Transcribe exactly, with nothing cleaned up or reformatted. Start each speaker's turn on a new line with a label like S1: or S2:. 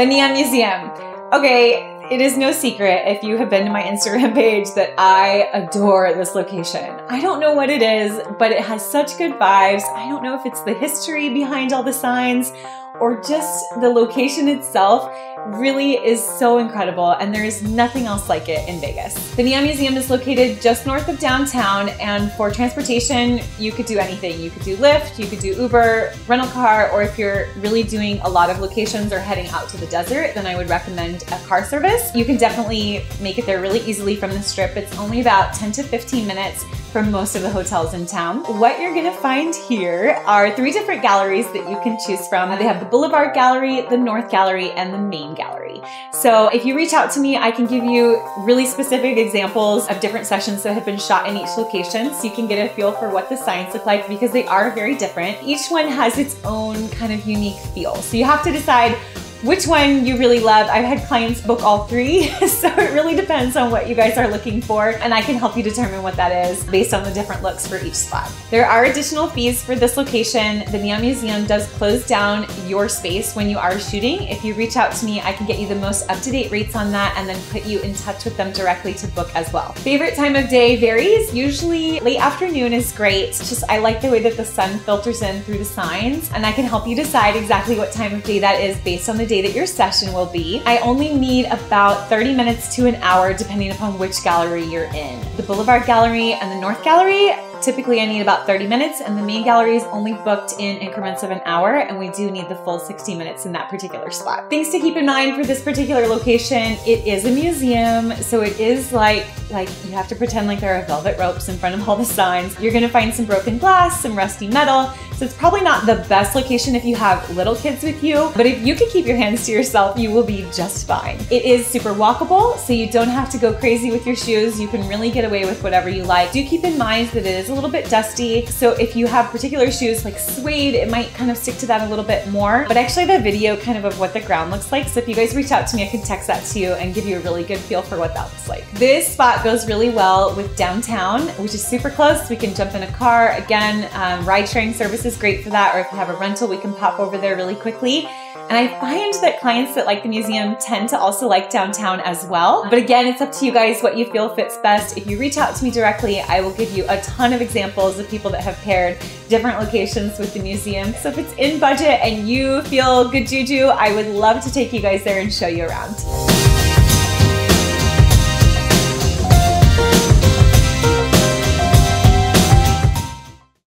S1: The Neon Museum. Okay, it is no secret if you have been to my Instagram page that I adore this location. I don't know what it is, but it has such good vibes. I don't know if it's the history behind all the signs or just the location itself really is so incredible, and there is nothing else like it in Vegas. The Neon Museum is located just north of downtown, and for transportation, you could do anything. You could do Lyft, you could do Uber, rental car, or if you're really doing a lot of locations or heading out to the desert, then I would recommend a car service. You can definitely make it there really easily from the Strip. It's only about ten to fifteen minutes from most of the hotels in town. What you're gonna find here are three different galleries that you can choose from. They have the Boulevard Gallery, the North Gallery, and the Main Gallery. So if you reach out to me, I can give you really specific examples of different sessions that have been shot in each location so you can get a feel for what the signs look like, because they are very different. Each one has its own kind of unique feel. So you have to decide which one you really love. I've had clients book all three, so it really depends on what you guys are looking for, and I can help you determine what that is based on the different looks for each spot. There are additional fees for this location. The Neon Museum does close down your space when you are shooting. If you reach out to me, I can get you the most up-to-date rates on that and then put you in touch with them directly to book as well. Favorite time of day varies. Usually late afternoon is great. It's just I like the way that the sun filters in through the signs, and I can help you decide exactly what time of day that is based on the day that your session will be. I only need about thirty minutes to an hour depending upon which gallery you're in. The Boulevard Gallery and the North Gallery, typically I need about thirty minutes, and the Main Gallery is only booked in increments of an hour, and we do need the full sixty minutes in that particular spot. Things to keep in mind for this particular location: it is a museum, so it is like, like you have to pretend like there are velvet ropes in front of all the signs. You're gonna find some broken glass, some rusty metal, so it's probably not the best location if you have little kids with you, but if you can keep your hands to yourself, you will be just fine. It is super walkable, so you don't have to go crazy with your shoes. You can really get away with whatever you like. Do keep in mind that it is a little bit dusty, so if you have particular shoes like suede, it might kind of stick to that a little bit more, but actually I have a video kind of of what the ground looks like, so if you guys reach out to me, I can text that to you and give you a really good feel for what that looks like. This spot goes really well with downtown, which is super close. We can jump in a car. Again, um, ride sharing service is great for that, or if you have a rental, we can pop over there really quickly. And I find that clients that like the museum tend to also like downtown as well. But again, it's up to you guys what you feel fits best. If you reach out to me directly, I will give you a ton of examples of people that have paired different locations with the museum. So if it's in budget and you feel good juju, I would love to take you guys there and show you around.